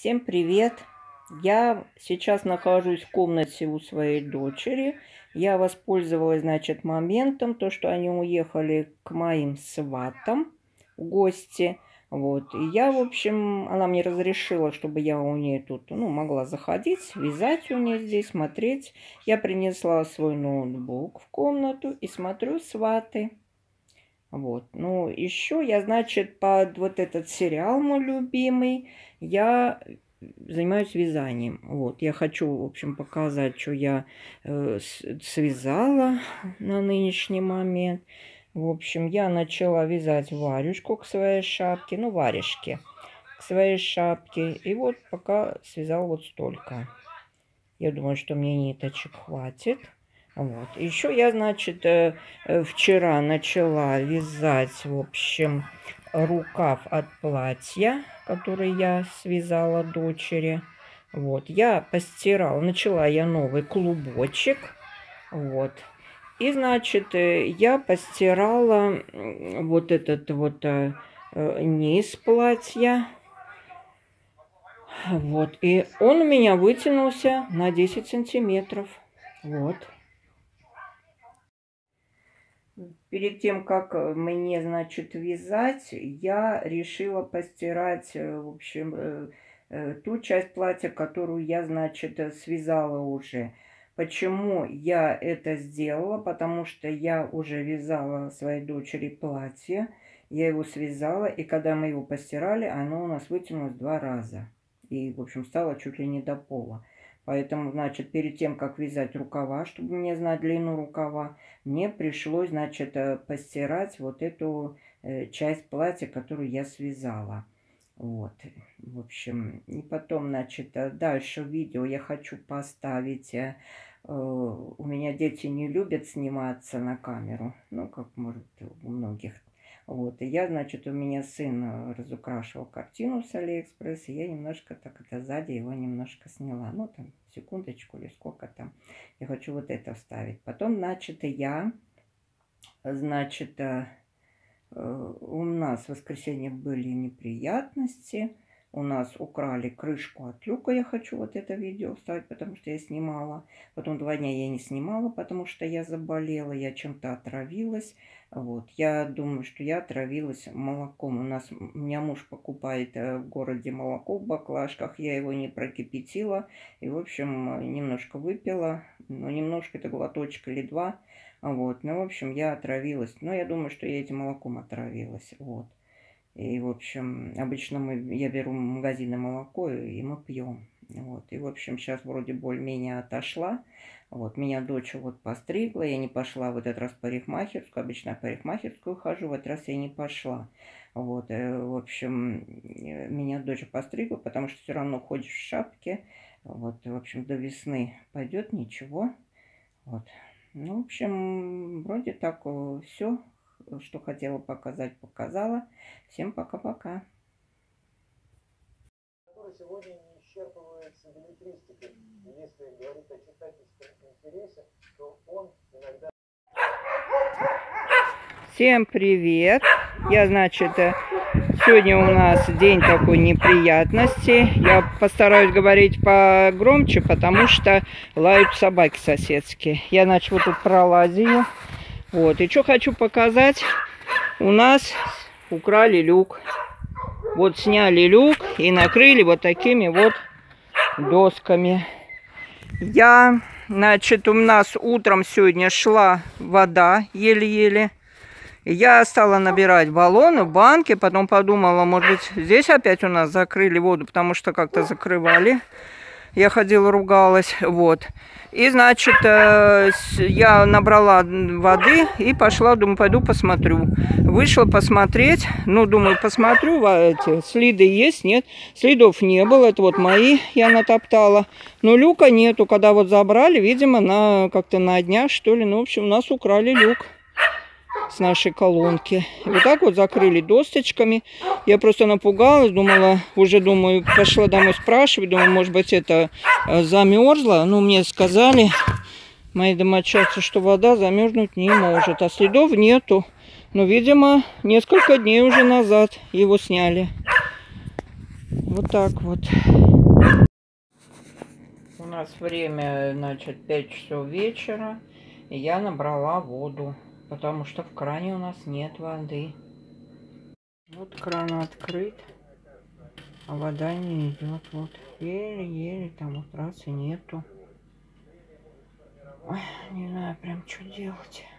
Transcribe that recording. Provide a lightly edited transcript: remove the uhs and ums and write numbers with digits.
Всем привет! Я сейчас нахожусь в комнате у своей дочери. Я воспользовалась, значит, моментом, то, что они уехали к моим сватам в гости. Вот. И я, в общем, она мне разрешила, чтобы я у нее тут, могла заходить, вязать у нее здесь, смотреть. Я принесла свой ноутбук в комнату и смотрю «Сваты». Вот. Ну, еще я, значит, под вот этот сериал мой любимый, я занимаюсь вязанием. Вот. Я хочу, в общем, показать, что я связала на нынешний момент. В общем, я начала вязать варежку к своей шапке, варежки к своей шапке. И вот пока связала вот столько. Я думаю, что мне ниточек хватит. Вот. Еще я, значит, вчера начала вязать, в общем, рукав от платья, который я связала дочери. Вот. Я постирала, начала я новый клубочек. Вот. И, значит, я постирала вот этот вот низ платья. Вот. И он у меня вытянулся на 10 сантиметров. Вот. Перед тем, как мне, значит, вязать, я решила постирать, в общем, ту часть платья, которую я, значит, связала уже. Почему я это сделала? Потому что я уже вязала своей дочери платье, я его связала, и когда мы его постирали, оно у нас вытянулось 2 раза. И, в общем, стало чуть ли не до пола. Поэтому, значит, перед тем, как вязать рукава, чтобы мне знать длину рукава, мне пришлось, значит, постирать вот эту часть платья, которую я связала. Вот, в общем, и потом, значит, дальше в видео я хочу поставить, у меня дети не любят сниматься на камеру, как может у многих. Вот, и я, значит, у меня сын разукрашивал картину с Алиэкспресс, и я немножко так сзади его немножко сняла. Там секундочку или сколько там. Я хочу вот это вставить. Потом, значит, у нас в воскресенье были неприятности. У нас украли крышку от люка. Я хочу вот это видео вставить, потому что я снимала. Потом 2 дня я не снимала, потому что я заболела, я чем-то отравилась. Вот. Я думаю, что я отравилась молоком. У меня муж покупает в городе молоко в баклажках. Я его не прокипятила. И, в общем, немножко выпила. Немножко, это глоточек или 2. Вот. В общем, я отравилась. Но я думаю, что я этим молоком отравилась. Вот. И, в общем, обычно я беру в магазине молоко, и мы пьем. Вот. И, в общем, сейчас вроде более-менее отошла. Вот. Меня дочь вот постригла. Я не пошла в этот раз в парикмахерскую. Обычно я в парикмахерскую хожу. В этот раз я не пошла. Вот. В общем, меня дочь постригла, потому что все равно ходишь в шапке. Вот. В общем, до весны пойдет ничего. Вот. В общем, вроде так все. Что хотела показать, показала. Всем пока-пока. Сегодня не исчерпывается беллетристикой. Если говорить о читательском интересе, то он иногда... Всем привет! Я, значит, сегодня у нас день такой неприятности. Я постараюсь говорить погромче, потому что лают собаки соседские. Я, значит, вот тут пролазила. Вот, и что хочу показать, у нас украли люк. Вот сняли люк и накрыли вот такими вот досками. Значит, у нас утром сегодня шла вода еле-еле. Я стала набирать баллоны, банки, потом подумала, может быть, здесь опять у нас закрыли воду, потому что как-то закрывали. Я ходила, ругалась, вот. И, значит, я набрала воды и пошла, думаю, пойду посмотрю. Вышла посмотреть, думаю, посмотрю, эти следы есть, нет. Следов не было, это вот мои я натоптала. Но люка нету, когда вот забрали, видимо, как-то на днях, что ли. В общем, у нас украли люк с нашей колонки. И вот так вот закрыли досточками. Я просто напугалась, думаю, пошла домой спрашивать, думаю, может быть, это замерзло. Мне сказали, мои домочадцы, что вода замерзнуть не может, а следов нету. Но, видимо, несколько дней уже назад его сняли. Вот так вот. У нас время, значит, 5 часов вечера. И я набрала воду, потому что в кране у нас нет воды. Вот кран открыт, а вода не идет. Вот еле-еле там вот раз и нету. Ой, не знаю прям что делать.